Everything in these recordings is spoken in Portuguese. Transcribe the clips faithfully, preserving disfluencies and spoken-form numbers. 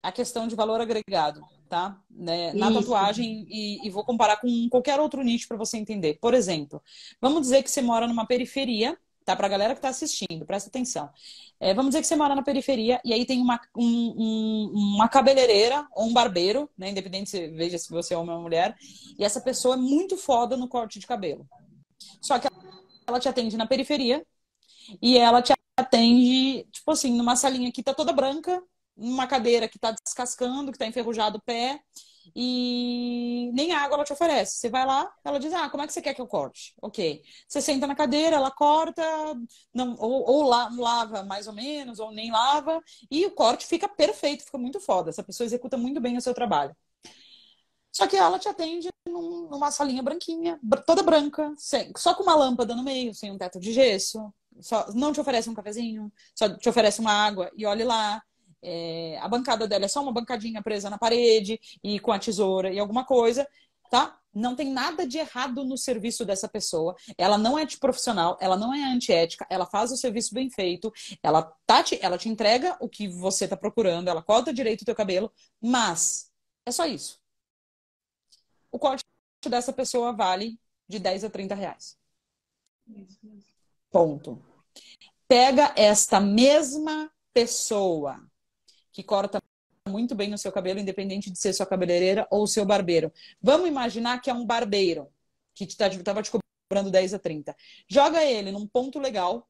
a questão de valor agregado, tá? Né? Na Isso. tatuagem, e, e vou comparar com qualquer outro nicho para você entender. Por exemplo, vamos dizer que você mora numa periferia, tá? Pra galera que tá assistindo, presta atenção. É, vamos dizer que você mora na periferia e aí tem uma, um- um- uma cabeleireira ou um barbeiro, né? Independente se veja se você é homem ou mulher, e essa pessoa é muito foda no corte de cabelo. Só que ela te atende na periferia e ela te atende, tipo assim, numa salinha que tá toda branca, numa cadeira que tá descascando, que tá enferrujado o pé, e nem água ela te oferece. Você vai lá, ela diz, ah, como é que você quer que eu corte? Ok. Você senta na cadeira, ela corta, não, ou, ou la- lava mais ou menos, ou nem lava, e o corte fica perfeito, fica muito foda. Essa pessoa executa muito bem o seu trabalho. Só que ela te atende num- numa salinha branquinha, br- toda branca, sem- só com uma lâmpada no meio, sem um teto de gesso. Só- não te oferece um cafezinho, só te oferece uma água e olhe lá. É, a bancada dela é só uma bancadinha presa na parede e com a tesoura e alguma coisa, tá? Não tem nada de errado no serviço dessa pessoa. Ela não é antiprofissional, ela não é antiética, ela faz o serviço bem feito, ela, tá te, ela te entrega o que você está procurando, ela corta direito o teu cabelo, mas é só isso. O corte dessa pessoa vale de dez a trinta reais. Isso mesmo. Ponto. Pega esta mesma pessoa que corta muito bem o seu cabelo, independente de ser sua cabeleireira ou seu barbeiro. Vamos imaginar que é um barbeiro que estava te cobrando dez a trinta. Joga ele num ponto legal,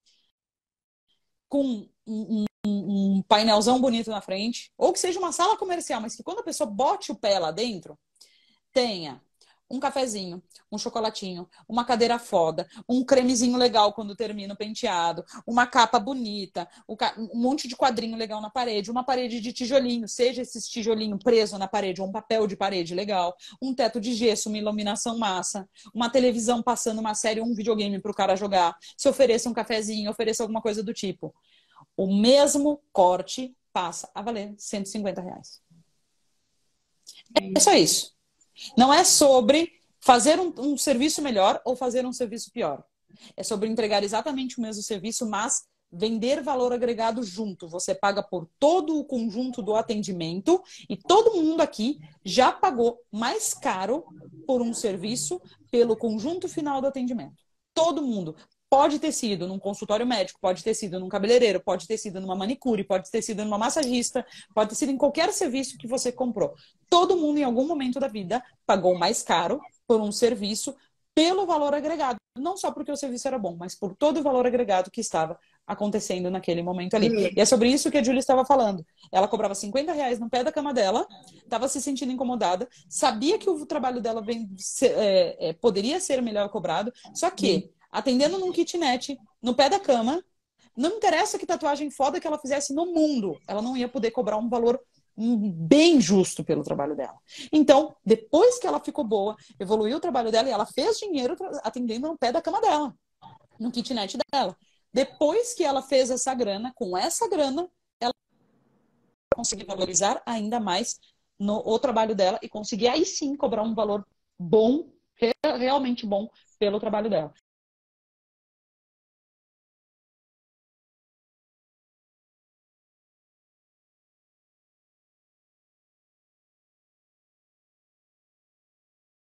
com um, um, um painelzão bonito na frente, ou que seja uma sala comercial, mas que quando a pessoa bote o pé lá dentro, tenha um cafezinho, um chocolatinho, uma cadeira foda, um cremezinho legal quando termina o penteado, uma capa bonita, um monte de quadrinho legal na parede, uma parede de tijolinho, seja esse tijolinho preso na parede ou um papel de parede legal, um teto de gesso, uma iluminação massa, uma televisão passando uma série ou um videogame para o cara jogar, se ofereça um cafezinho, ofereça alguma coisa do tipo. O mesmo corte passa a valer cento e cinquenta reais. É É só isso. isso. Não é sobre fazer um, um serviço melhor ou fazer um serviço pior. É sobre entregar exatamente o mesmo serviço, mas vender valor agregado junto. Você paga por todo o conjunto do atendimento e todo mundo aqui já pagou mais caro por um serviço pelo conjunto final do atendimento. Todo mundo. Pode ter sido num consultório médico, pode ter sido num cabeleireiro, pode ter sido numa manicure, pode ter sido numa massagista, pode ter sido em qualquer serviço que você comprou. Todo mundo, em algum momento da vida, pagou mais caro por um serviço pelo valor agregado. Não só porque o serviço era bom, mas por todo o valor agregado que estava acontecendo naquele momento ali. E é sobre isso que a Julia estava falando. Ela cobrava cinquenta reais no pé da cama dela, estava se sentindo incomodada, sabia que o trabalho dela vem, é, é, poderia ser melhor cobrado, só que, atendendo num kitnet, no pé da cama, não interessa que tatuagem foda que ela fizesse no mundo, ela não ia poder cobrar um valor bem justo pelo trabalho dela. Então, depois que ela ficou boa, evoluiu o trabalho dela e ela fez dinheiro atendendo no pé da cama dela, no kitnet dela. Depois que ela fez essa grana, com essa grana, ela conseguiu valorizar ainda mais no, o trabalho dela e conseguir aí sim cobrar um valor bom, realmente bom, pelo trabalho dela.